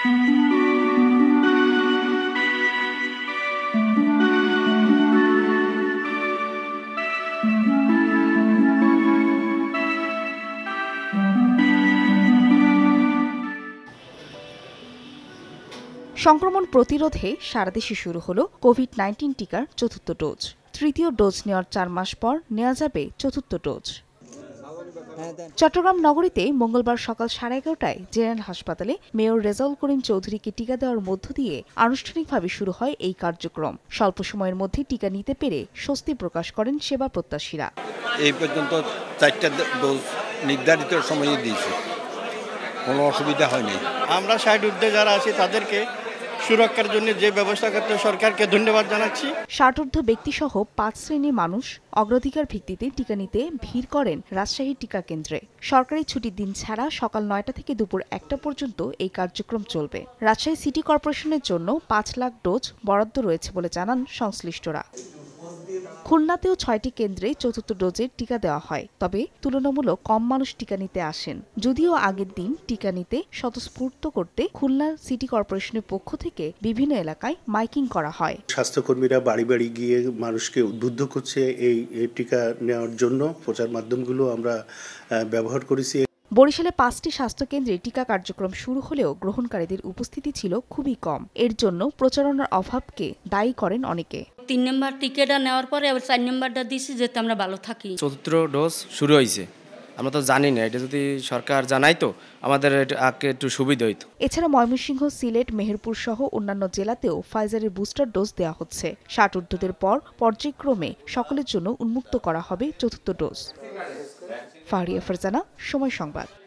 সংক্রমণ প্রতিরোধে সারা দেশে শুরু হলো কোভিড-19 টিকার চতুর্থ ডোজ। তৃতীয় ডোজ নেওয়ার 4 মাস পর নেওয়া যাবে চতুর্থ ডোজ। চট্টগ্রাম নগরীতে মঙ্গলবার সকাল 11:30টায় জেনারেল হাসপাতালে মেয়র রেজাউল করিম চৌধুরীকে টিকা দেওয়ার মধ্য দিয়ে আনুষ্ঠানিকভাবে শুরু হয় এই কার্যক্রম। স্বল্প সময়ের মধ্যে টিকা নিতে পেরে স্বস্তি প্রকাশ করেন সেবা প্রত্যাশীরা। এই পর্যন্ত 4টা ডোজ নির্ধারিত সময়ে দিয়েছে, কোনো অসুবিধা হয়নি। আমরা 60 ঊর্ধ্বে যারা আছি তাদেরকে সুরক্ষার জন্য যে ব্যবস্থা করতে সরকারকে ধন্যবাদ জানাচ্ছি। 60 ঊর্ধ্ব ব্যক্তিসহ 5 শ্রেণীর মানুষ অগ্রাধিকার ভিত্তিতে টিকা নিতে ভিড় করেন রাজশাহী টিকা কেন্দ্রে। সরকারি ছুটির দিন ছাড়া সকাল 9টা থেকে দুপুর 1টা পর্যন্ত এই কার্যক্রম চলবে। রাজশাহী সিটি কর্পোরেশনের জন্য 5 লাখ ডোজ বরাদ্দ রয়েছে বলে জানান সংশ্লিষ্টরা। খুলনাতেও 6টি কেন্দ্রে চতুর্থ ডোজের টিকা দেওয়া হয়, তবে তুলনামূলক কম মানুষ টিকা নিতে আসেন। যদিও আগের দিন টিকা নিতে স্বতঃস্ফূর্ত করতে খুলনা সিটি কর্পোরেশনের পক্ষ থেকে বিভিন্ন এলাকায় মাইকিং করা হয়। স্বাস্থ্যকর্মীরা বাড়ি বাড়ি গিয়ে মানুষকে উদ্বুদ্ধ করছে এই টিকা নেওয়ার জন্য। প্রচার মাধ্যমগুলো আমরা ব্যবহার করেছি। বরিশালে 5টি স্বাস্থ্যকেন্দ্রে টিকা কার্যক্রম শুরু হলেও গ্রহণকারীদের উপস্থিতি ছিল খুবই কম। এর জন্য প্রচারণার অভাবকে দায়ী করেন অনেকে। 3 নম্বর টিকাটা নেওয়ার পরে আবার 4 নম্বরটা দিয়েছি যাতে আমরা ভালো থাকি। চতুর্থ ডোজ শুরু হয়েছে, আমরা তো জানি না, এটা যদি সরকার জানাই তো আমাদের একটু সুবিধা হইতো। এছাড়া ময়মনসিংহ, সিলেট, মেহেরপুর সহ অন্যান্য জেলাতেও ফাইজারের বুস্টার ডোজ দেওয়া হচ্ছে। 60 ঊর্ধ্বদের পর পর্যায়ক্রমে সকলের জন্য উন্মুক্ত করা হবে চতুর্থ ডোজ। ফারিয়া ফারজানা, সময় সংবাদ।